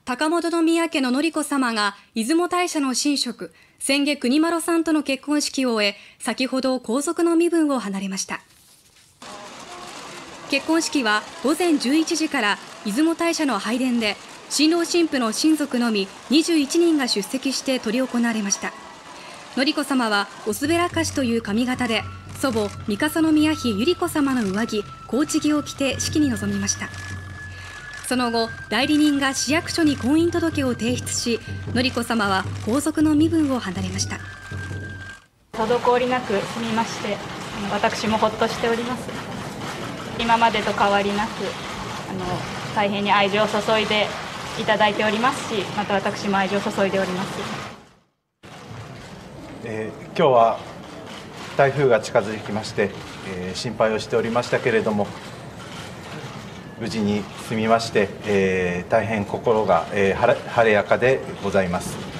高円宮家の典子さまが出雲大社の神職、千家国麿さんとの結婚式を終え、先ほど皇族の身分を離れました。結婚式は午前11時から出雲大社の拝殿で、新郎新婦の親族のみ21人が出席して執り行われました。典子さまはおすべらかしという髪型で、祖母三笠宮妃百合子さまの上着、高知着を着て式に臨みました。その後、代理人が市役所に婚姻届を提出し、典子さまは皇族の身分を離れました。 滞りなく済みまして、私もほっとしております。今までと変わりなく、大変に愛情を注いでいただいておりますし、また私も愛情を注いでおります。 今日は台風が近づいてきまして、心配をしておりましたけれども、無事に済みまして、大変心が晴れやかでございます。